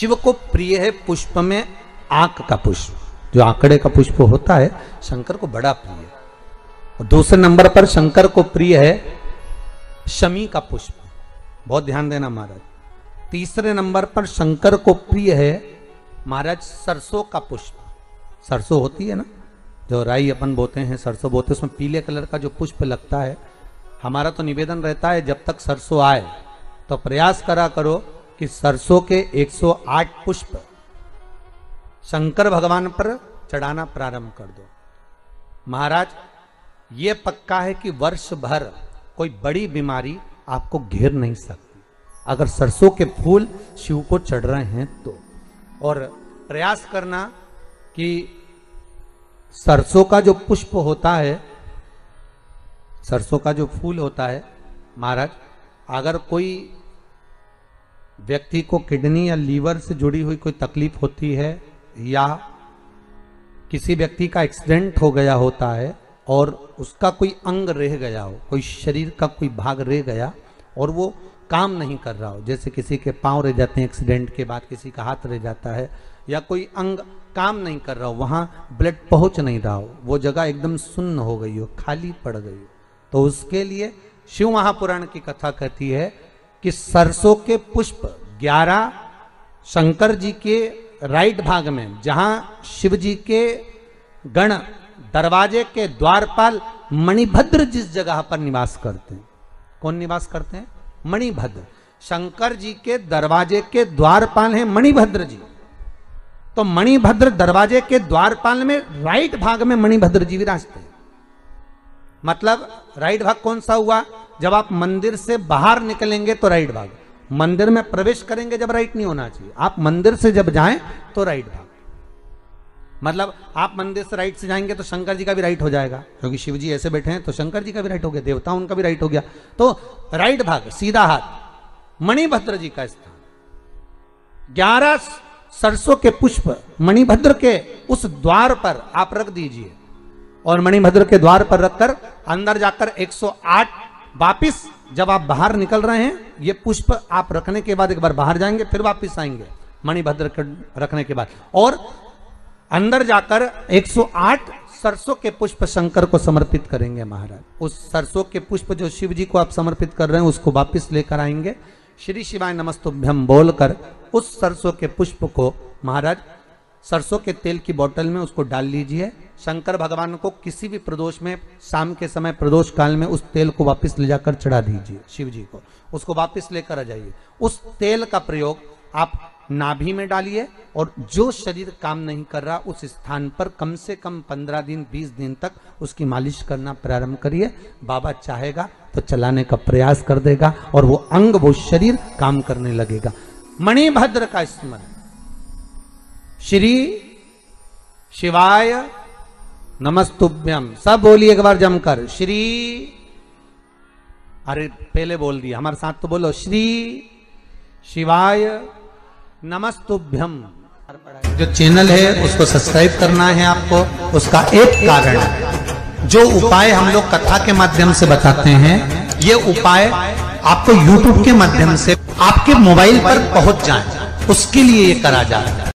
शिव को प्रिय है पुष्प में आंक का पुष्प, जो आंकड़े का पुष्प होता है शंकर को बड़ा प्रिय है। और दूसरे नंबर पर शंकर को प्रिय है शमी का पुष्प, बहुत ध्यान देना महाराज। तीसरे नंबर पर शंकर को प्रिय है महाराज सरसों का पुष्प। सरसों होती है ना, जो राई अपन बोते हैं, सरसों बोते हैं, उसमें पीले कलर का जो पुष्प लगता है। हमारा तो निवेदन रहता है जब तक सरसों आए तो प्रयास करा करो कि सरसों के 108 पुष्प शंकर भगवान पर चढ़ाना प्रारंभ कर दो। महाराज ये पक्का है कि वर्ष भर कोई बड़ी बीमारी आपको घेर नहीं सकती अगर सरसों के फूल शिव को चढ़ रहे हैं तो। और प्रयास करना कि सरसों का जो पुष्प होता है, सरसों का जो फूल होता है महाराज, अगर कोई व्यक्ति को किडनी या लीवर से जुड़ी हुई कोई तकलीफ होती है या किसी व्यक्ति का एक्सीडेंट हो गया होता है और उसका कोई अंग रह गया हो, कोई शरीर का कोई भाग रह गया और वो काम नहीं कर रहा हो, जैसे किसी के पांव रह जाते हैं एक्सीडेंट के बाद, किसी का हाथ रह जाता है, या कोई अंग काम नहीं कर रहा हो, वहां ब्लड पहुंच नहीं रहा हो, वो जगह एकदम सुन्न हो गई हो, खाली पड़ गई हो, तो उसके लिए शिव महापुराण की कथा कहती है कि सरसों के पुष्प 11 शंकर जी के राइट भाग में, जहां शिव जी के गण दरवाजे के द्वारपाल मणिभद्र जिस जगह पर निवास करते हैं, कौन निवास करते हैं? मणिभद्र। शंकर जी के दरवाजे के द्वारपाल हैं मणिभद्र जी। तो मणिभद्र दरवाजे के द्वारपाल में राइट भाग में मणिभद्र जी विराजते हैं। मतलब राइट भाग कौन सा हुआ? जब आप मंदिर से बाहर निकलेंगे तो राइट भाग, मंदिर में प्रवेश करेंगे जब राइट नहीं होना चाहिए, आप मंदिर से जब जाएं तो राइट भाग। मतलब आप मंदिर से राइट से जाएंगे तो शंकर जी का भी राइट हो जाएगा, क्योंकि शिव जी ऐसे बैठे हैं तो शंकर जी का भी राइट हो गया, देवता उनका भी राइट हो गया, तो राइट भाग सीधा हाथ मणिभद्र जी का स्थान। 11 सरसों के पुष्प मणिभद्र के उस द्वार पर आप रख दीजिए और मणिभद्र के द्वार पर रखकर अंदर जाकर 108 वापिस जब आप बाहर निकल रहे हैं, ये पुष्प आप रखने के बाद एक बार बाहर जाएंगे, फिर वापिस आएंगे मणिभद्र के रखने के बाद, और अंदर जाकर 108 सरसों के पुष्प शंकर को समर्पित करेंगे महाराज। उस सरसों के पुष्प जो शिव जी को आप समर्पित कर रहे हैं उसको वापिस लेकर आएंगे, श्री शिवाय नमस्तुभ्यम बोलकर उस सरसों के पुष्प को महाराज सरसों के तेल की बोतल में उसको डाल लीजिए। शंकर भगवान को किसी भी प्रदोष में, शाम के समय प्रदोष काल में उस तेल को वापस ले जाकर चढ़ा दीजिए शिव जी को, उसको वापस लेकर आ जाइए। उस तेल का प्रयोग आप नाभि में डालिए और जो शरीर काम नहीं कर रहा उस स्थान पर कम से कम 15 दिन 20 दिन तक उसकी मालिश करना प्रारंभ करिए। बाबा चाहेगा तो चलाने का प्रयास कर देगा और वो अंग, वो शरीर काम करने लगेगा। मणिभद्र का स्मरण, श्री शिवाय नमस्तुभ्यम, सब बोलिए एक बार जमकर, श्री, अरे पहले बोल दिया, हमारे साथ तो बोलो, श्री शिवाय नमस्तुभ्यम। जो चैनल है उसको सब्सक्राइब करना है आपको, उसका एक कारण है, जो उपाय हम लोग कथा के माध्यम से बताते हैं, ये उपाय आपको YouTube के माध्यम से आपके मोबाइल पर पहुंच जाए, उसके लिए ये करा जा रहा है।